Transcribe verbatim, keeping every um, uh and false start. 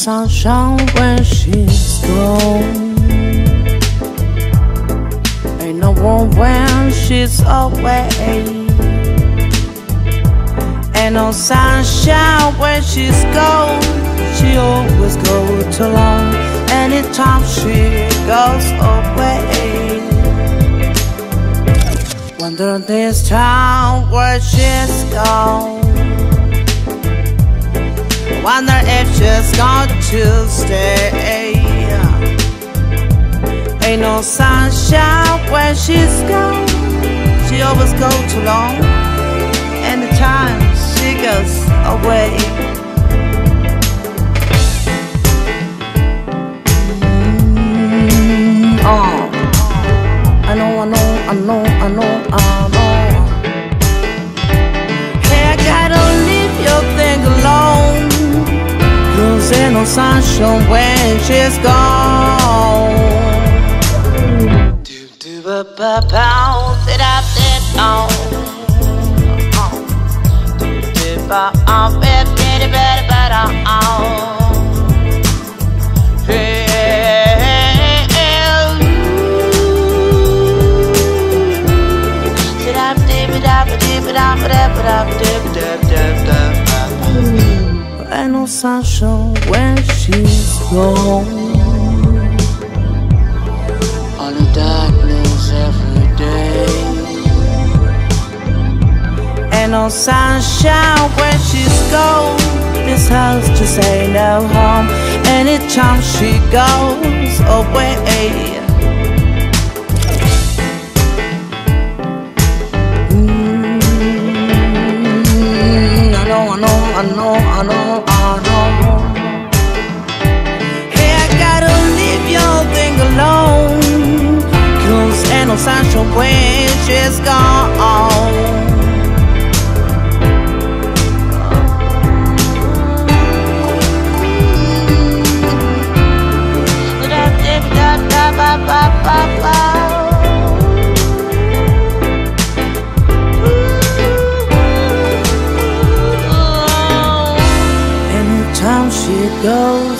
sunshine when she's gone. Ain't no warm when she's away. Ain't no sunshine when she's gone. She always goes too long. Anytime she goes away. Wonder this time where she's gone. Wonder if she's going to stay. Ain't no sunshine when she's gone. She always goes too long. Anytime she goes away. Mm, oh. I know, I know, I know, I know, I know. Hey, I gotta leave your thing alone. Cause ain't no sunshine when she's gone. Do do ba ba ba, sit up, sit on. Do do ba ba, bit bit bit bit on. Ain't no sunshine when she's gone. All the darkness every day. Ain't no sunshine when she's gone. This house just ain't no home. Anytime she goes away. I know, I know, I know, I know. Hey, I gotta leave your thing alone. Cause ain't no sunshine when she's gone. Anytime she goes